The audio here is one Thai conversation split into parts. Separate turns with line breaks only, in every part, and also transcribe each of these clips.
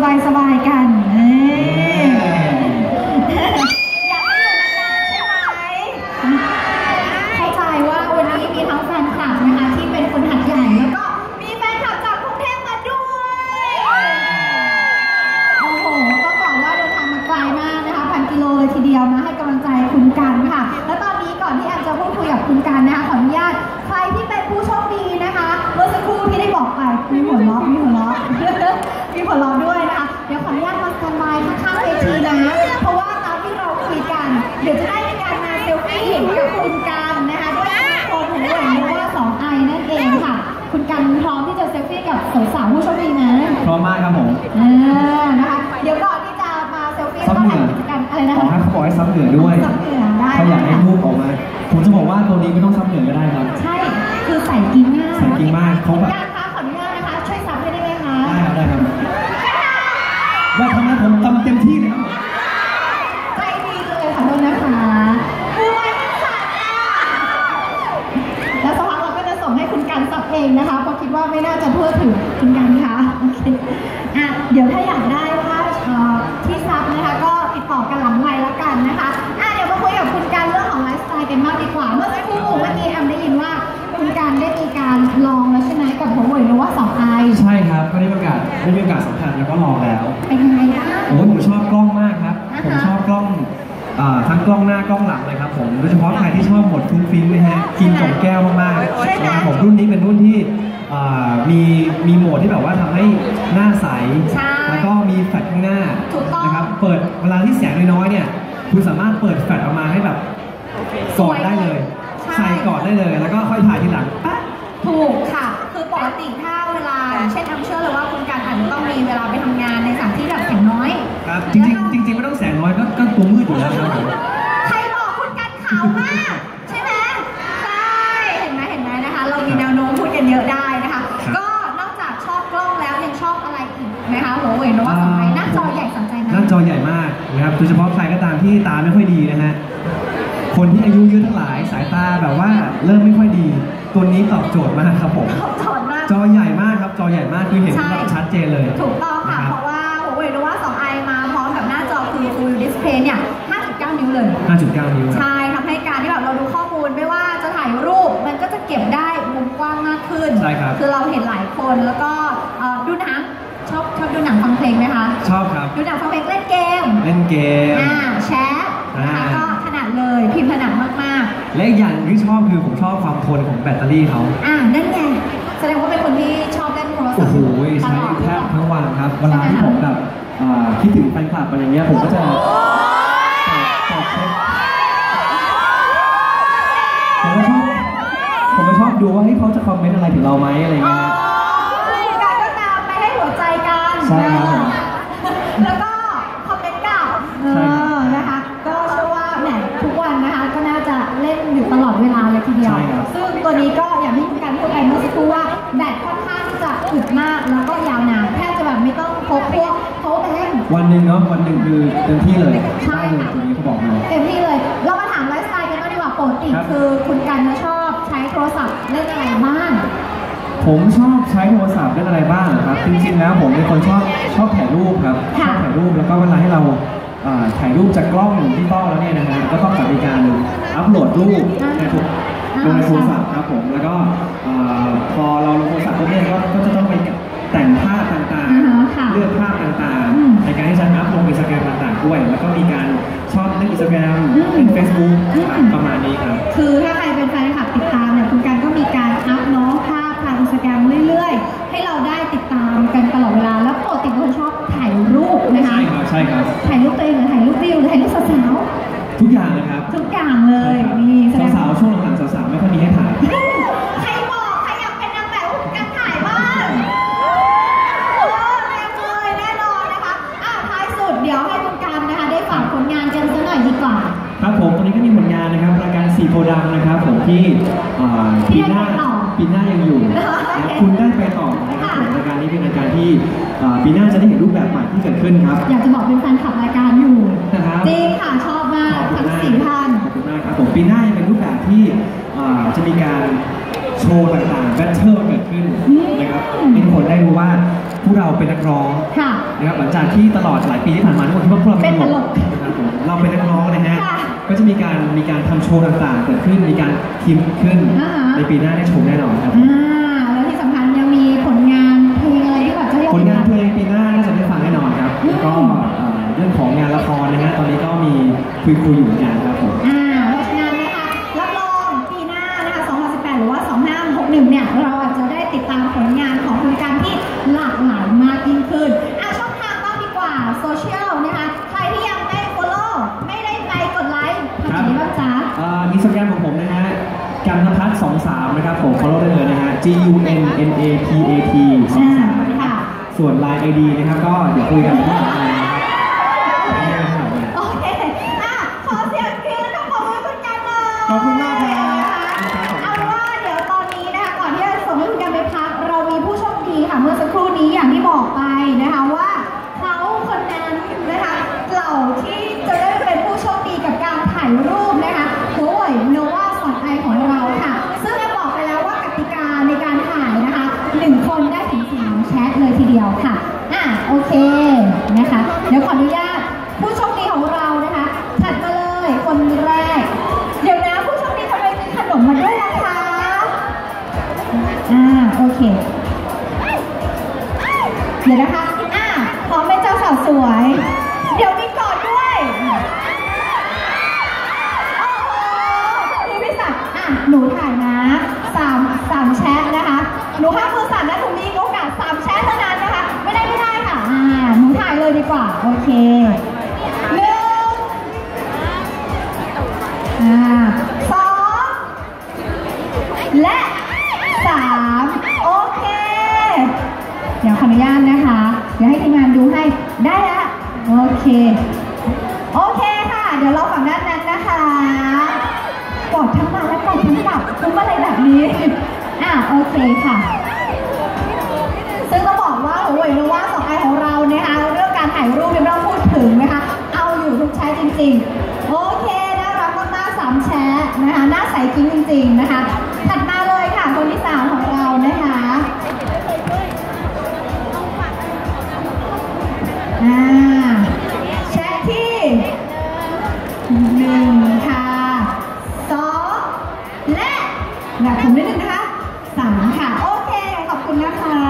สบายๆกันอยากให้อยู่นานๆใช่ไหมเข้าใจว่าวันนี้มีทั้งแฟนคลับนะคะที่เป็นคนหัดใหญ่แล้วก็มีแฟนคลับจากกรุงเทพมาด้วยโอ้โหต้องบอกว่าเดินทางมาไกลมากนะคะ1,000 กิโลเลยทีเดียวนะให้กำลังใจคุณกันค่ะแล้วตอนนี้ก่อนที่แอมจะพูดคุยกับคุณกันนะคะขออนุญาตใครที่เป็นผู้โชคดีนะคะเมื่อสักครู่ที่ได้บอกไปมีหัวเราะมีหัวเราะด้วยนะคะเดี๋ยวขออนุญาตมาสแตนบายข้างๆเวทีนะเพราะว่าตามที่เราคุยกันเดี๋ยวจะได้มีการมาเซลฟี่กับคุณกันนะคะด้วยคนของหรือว่า2 ไอนั่นเองค่ะคุณกันพร้อมที่จะเซลฟี่กับสาวๆผู้โชคดีนะ
พร้อมมากครับผม
นะคะเดี๋ยวก่อนที่จะมาเซลฟี่ก็ทำกิจกรรมอะไรนะคะ
เขาบอกให้ซับเหงื่อด้วย
ซับเหงื่อได้
เขาอยากให้รูปออกมาผมจะบอกว่าตัวนี้ไม่ต้องซับเหงื่อก็ได้ครับ
ใช่คือใส่กิ้งมาก
ใส่กิ้งมากเขาแบบ
ขออนุญาตนะคะช่วยซับให้ได้ไหมคะ
ได้ครับว่าทำไมผมทำเต็มที่เลยครับ
ใจดีเลยขอโทษนะคะคือวันสัตว์แล้วสักพักเราก็จะส่งให้คุณกันซับเองนะคะเพราะคิดว่าไม่น่าจะทั่วถึงคุณกันค่ะโอเคเดี๋ยวถ้าอยากได้ภาพที่ซับนะคะก็ติดต่อกันหลังไมค์แล้วกันนะคะเดี๋ยวมาคุยกับคุณกันเรื่องของไลฟ์สไตล์กันมากดีกว่าเมื่อสักครู่เมื่อกี้แอมได้ยินว่าคุณกันได้มีการลองแล้วใช่ไหมกับหัวเว่ยหรือว่า2 ไอ
ใช่ครับก็ได้มีโอกาสสัมผัสแล้วก็ลองแล้ว
เป็นยังไงบ้าง
โอ้ยผมชอบกล้องมากครับผมชอบกล้องทั้งกล้องหน้ากล้องหลังเลยครับผมโดยเฉพาะใครที่ชอบโหมดฟุ้งฟิ้งนะฮะกินของแก้วมากๆผมรุ่นนี้เป็นรุ่นที่มีโหมดที่แบบว่าทำให้หน้าใสแล้วก็มีแฟลชข้างหน้านะครับเปิดเวลาที่แสงน้อยๆเนี่ยคุณสามารถเปิดแฟลชออกมาให้แบบกอดได้เลยใส่กอดได้เลยแล้วก็ค่อยถ่ายทีหลัง
ถูกค่ะคือปกติถ้าเวลาเช่นทำเชื่อเลยว่าคุณการอาจจะต้องมีเวลาไปทำงานในสถานที่แบบแสงน้อย
ครับจริงไม่ต้องแสงน้อยก็ตัวมืดอยู่แล้วครับ
ใครบอกคุณการขาวมากใช่ไหมใช่เห็นไหมนะคะเรามีแนวโน้มพูดกันเยอะได้นะคะก็นอกจากชอบกล้องแล้วยังชอบอะไรอีกไหมคะหัวเว่ยโน้ต2 ไอหน้าจอใหญ่สนใจไหม
หน้าจอใหญ่มากนะครับโดยเฉพาะใครก็ตามที่ตาไม่ค่อยดีนะฮะคนที่อายุเยอะทั้งหลายสายตาแบบว่าเริ่มไม่ค่อยดีตัวนี้ตอบโจทย์มากครับผมจอใหญ่มากครับจอใหญ่มากคือเห็นแบบชัดเจนเลย
ถูกต้องค่ะเพราะว่าหัวเว่ยโน้ต2 ไอมาพร้อมกับหน้าจอคือ Full Display เนี่ย 5.9 นิ้วเลย
5.9 นิ้ว
ใช่ทำให้การที่แบบเราดูข้อมูลไม่ว่าจะถ่ายรูปมันก็จะเก็บได้มุมกว้างมากขึ้น
ใช่ครับ
คือเราเห็นหลายคนแล้วก็ดูหนังชอบดูหนังฟังเพลงไหมคะ
ชอบครับ
ดูหนังฟังเพลงเล่นเกมแชทนะคะก็ถนัดเลยพิมพ์ถนัดมาก
ๆและอีกอย่างที่ชอบคือผมชอบความทนของแบตเตอรี่เขา
นั่นไงแสดงว่าเป็นคนที่ชอบเล่นโทรศัพท์
โอ้โหใช้แทบทั้งวันครับเวลาที่ผมแบบคิดถึงแฟนคลับอะไรเงี้ยผมก็จะตอบเช็คผมก็ชอบดูว่าให้เขาจะคอมเมนต์อะไรถึงเราไหมอะไรเงี้ย
การก็ตามไปให้หัวใจกัน
ใช่ครับ
แล้วก็คอมเมนต์กลับนะคะก็เชื่อว่าแหมทุกวันนะคะก็น่าจะเล่นอยู่ตลอดเวลาเลยทีเดียวซึ่งตัวนี้ก็อย่างที่คุณการพูดไปเมื่อสักครู่ว่าแบตค่อนข้างที่จะอึดมากแล้วก็ยาวนานแทบจะแบบไม่ต้องพกพวกเขาแบง
วันหนึ่งเนาะวันหนึ่งคือเต็มที่เลยใช่เลยตัวนี้เขาบอกเลย
เต็มที่เลยเรามาถามไลฟ์สไตล์กันบ้างดีกว่าปกติคือคุณกันชอบใช้โทรศัพท์เล่นอะไรบ้าง
ผมชอบใช้โทรศัพท์เล่นอะไรบ้างครับจริงๆแล้วผมเป็นคนชอบถ่ายรูปครับชอบถ่ายรูปแล้วก็เวลาให้เราถ่ายรูปจากกล้องดิจิตอลแล้วเนี่ยนะฮะก็ต้องจัดการอัปโหลดรูปลงในโทรศัพท์ครับผมแล้วก็พอเราลงโทรศัพท์เนี่ยก็จะต้องไปแต่งภาพต่างๆเลือกภาพต่างๆในการที่จะอัพลงอินสตาแกรมต่างๆด้วยแล้วก็มีการชอบเล่นอินสตาแกรมเล่นเฟซบุ๊กประมาณนี้ครับ
คือถ้าใครเป็นแฟนคลับติดตามเนี่ยคุณกันก็มีการอัพน้องภาพทางอินสตาแกรมเรื่อยๆให้เราได้ติดตามกันตลอดเวลาแล้วปกติคนชอบถ่ายรูปนะคะ
ใช่ครับ
ถ่ายรูปตัวเองหรือถ่ายรูปวิวหรือถ่ายรูปสาว
ทุกอย่างเลยครับ
ทุกอย่างเลยนี่
สาวช่วงหลังสาวไม่ค่อยมีให้ถ่าย
ใครบอกใครอยากเป็นนางแบบกันถ่ายบ้างเลยแน่นอนนะคะท้ายสุดเดี๋ยวให้คุณกันนะคะได้ฝากผลงานกันสักหน่อยดีกว่า
ครับผมตอนนี้ก็มีผลงานนะครับรายการ4 โพธิ์ดำนะครับผมที่ปีหน้ายังอยู่คุณได้ไปต่อนะครับผมรายการนี้เป็นรายการที่ปีหน้าจะได้เห็นรูปแบบใหม่ที่เกิดขึ้นครับ
อยากจะบอกเป็นแฟนคลับรายการอยู่จริงค่ะชอบมากทั้ง4 ท่าน
ขอบคุณมากครับผมปีหน้ายังเป็นรูปแบบที่จะมีการโชว์ต่างๆแบทเทิลเกิดขึ้นนะครับเป็นคนได้รู้ว่าพวกเราเป็นนักร้อง
ค่ะ
นะครับหลังจากที่ตลอดหลายปีที่ผ่านมาทุกคนคิดว่าพวกเราเป็นตลกนะครับผมเราเป็นนักร้องนะฮะ
ค่ะ
ก็จะมีการทำโชว์ต่างๆเกิดขึ้นมีการคิดขึ้น
อ่าฮะ
ในปีหน้าได้ชมแน่นอนครับ
แล้วที่สำคัญยังมีผลงานเพลงอะไรที่แบบจะให้
ผลงานเพลงปีหน้าน่าจะได้ฟังแน่นอนครับแล้วก็เรื่องของงานละครนะฮะตอนนี้ก็มีคุยอยู่เหมือนกันครับผม
เพราะฉะนั้นนะคะรับรองปีหน้านะคะ2018หรือว่า2561เนี่ยเราอาจจะได้ติดตามผลงานของคุณกันที่หลากหลายมากยิ่งขึ้นช่องทางบ้างดีกว่าโซเชียลนะคะใครที่ยังไม่ follow ไม่ได้ไปกดไลค์ทำอย่างไรบ้างจ๊ะ
อินสตาแกรมของผมนะฮะกันนภัทร23นะครับผม follow ได้เลยนะฮะ GUNNAPAT 23ค่ะส่วน Line ID นะครับก็เดี๋ยวคุยกันที่ไหนนะครับ
โอเคขอเสียงเพียงและขอบคุณคุณกันเลย
ขอบคุณมากครับ
เอาว่าเดี๋ยวตอนนี้นะคะก่อนที่จะส่งให้คุณกันไปพักเรามีผู้โชคดีค่ะเมื่อสักครู่นี้อย่างที่บอกไปนะคะว่าเขาคนนั้นนะคะเหล่าที่จะได้เป็นผู้โชคดีกับการถ่ายรูปนะคะหัวเว่ยโนวาสอนไอของเราค่ะซึ่งเราบอกไปแล้วว่ากติกาในการถ่ายนะคะ1คนได้ถึง3แชทเลยทีเดียวค่ะโอเคนะคะเดี๋ยวขออนุญาตผู้โชคดีของเรานะคะถัดมาเลยคนแรกเดี๋ยวนะผู้โชคดีทำไมมีขนมมาด้วยนะคะโอเคเดี๋ยวนะคะพร้อมเป็นเจ้าสาวสวยเดี๋ยวมีกอดด้วยโอ้โหมีพิสัยหนูถ่ายนะ3แชทนะคะหนูห้ามมือสั่นนะหนูมีโอกาส3แชทเท่านั้นนะคะไม่ได้ค่ะหนูถ่ายเลยดีกว่าโอเค1 2และ3โอเคเดี๋ยวขออนุญาตนะคะเดี๋ยวให้ทีมงานดูให้ได้แล้วโอเคค่ะเดี๋ยวเราฝั่งด้านนั้นนะคะกดทั้งมาและกดทั้งกลับคุ้มอะไรแบบนี้โอเคค่ะซึ่งต้องบอกว่าโอ้ยรู้ว่า2ไอของเรานะคะเรื่องการถ่ายรูปไม่ต้องพูดถึงนะคะเอาอยู่ทุกแชทจริงๆโอเคน่ารักมากๆ3แชทนะคะหน้าใสจริงๆนะคะถัดมาเลยค่ะคนที่3ของเรานะคะแชทที่1ค่ะ2และแบบผมนิดนึงนะคะ3ค่ะโอเคขอบคุณนะคะ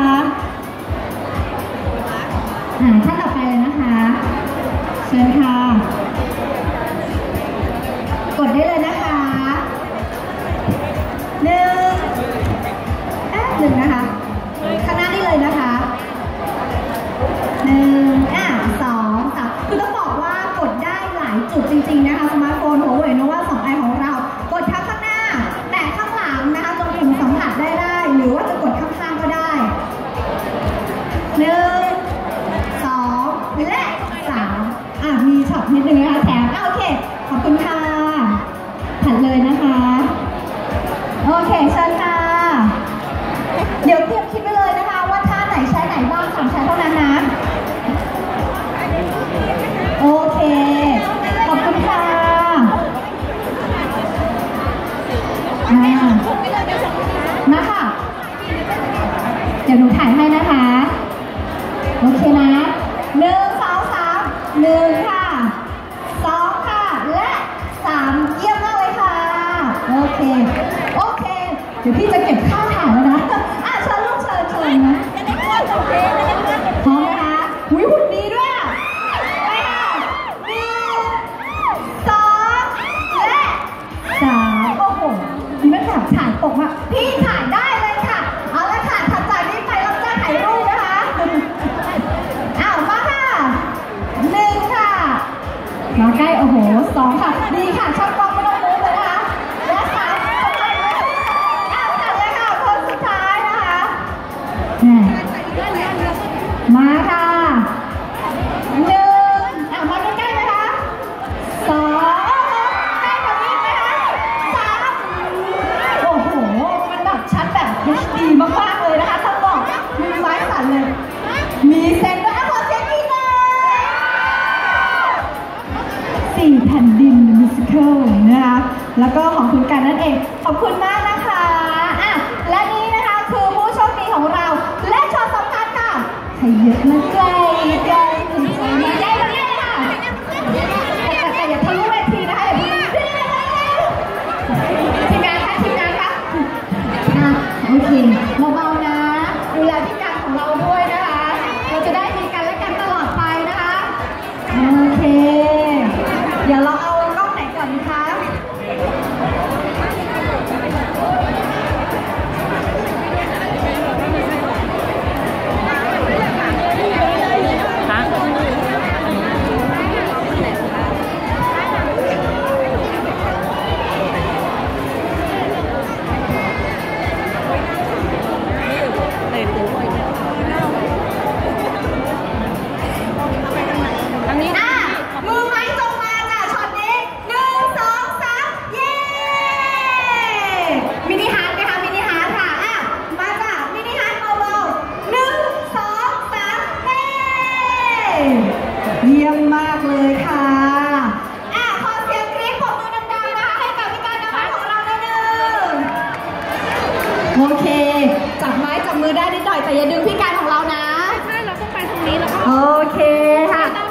ท่านต่อไปเลยนะคะเชิญค่ะกดได้เลยนะคะ1นะคะข้างหน้านี่เลยนะคะ2 3คือต้องบอกว่ากดได้หลายจุดจริงๆนะคะสมาร์ทโฟนหัวเว่ยโนวา2iของเรากดทั้งข้างหน้าแต่ข้างหลังนะคะจนถึงสัมผัสได้หรือว่าจะกดข้างๆก็ได้1 2และ3มีช็อตนิดนึงนะคะแถมโอเคขอบคุณค่ะถัดเลยนะคะโอเคเชิญค่ะเดี๋ยวเตรียมคิดไปเลยนะคะว่าท่าไหนใช้ไหนบ้าง3ใช้เท่านั้นนะโอเคขอบคุณค่ะมาค่ะเดี๋ยวหนูถ่ายให้นะคะโอเคนะ1 2 3 1ค่ะ2ค่ะและ3เยี่ยมมากเลยค่ะโอเคเดี๋ยวพี่จะเก็บค่าถ่ายแล้วนะเชิญลูกเชิญนะพร้อมนะคะหุ่นดีด้วยไปค่ะ1 2และ3โอ้โหนี่มันแบบถ่ายตกมาพี่ถ่ายได้เลยค่ะเอาละค่ะถัดจากนี้ไปเราจะถ่ายรูปนะคะมาค่ะ1ค่ะมาใกล้โอ้โห2ค่ะดีค่ะช่างกล้องไม่ต้องรู้เลยนะคะและ3ถัดเลยค่ะคนสุดท้ายนะคะมาค่ะ1มาใกล้ๆนะคะ2ใกล้กว่านี้นะคะ3โอ้โหมันแบบชัดแบบ HD มากๆเลยนะคะต้องบอกมือไม้สั่นเลยมีเซ็นด้วยขอเซ็นอีกเลย4แผ่นดินมิวสิคัลนะคะแล้วก็ของคุณกันนั่นเองขอบคุณมากนะคะและนี้นะคะคือผู้โชคดีของเราและช็อตสำคัญค่ะขเยอะนะใจกันใจมาใหญ่เลยค่ะแต่อย่าทะลุเวทีนะคะอย่าทะลุเวทีนะคะทีมงานคะทีมงานคะโอเคเบาๆนะดูแลทีมงานของเราด้วยนะคะเราจะได้มีกันและกันตลอดไปนะคะโอเคเดี๋ยวเราเอากล้องไหนก่อนดีคะมือไม้จงมาจ้ะช็อตนี้1 2 3เย้มินิฮาร์ทไหมคะมินิฮาร์ทค่ะมาจ้ะมินิฮาร์ทเบาๆ1 2 3เย้เยี่ยมมากเลยค่ะขอเสียงกรี๊ดปรบมือดังๆนะคะให้กับพี่การน้ำของเราด้วยนึงโอเคจับไม้จับมือได้นิดหน่อยแต่อย่าดึงพี่การของเรานะใช่เราต้องไปตรงนี้แล้วก็โอเคค่ะ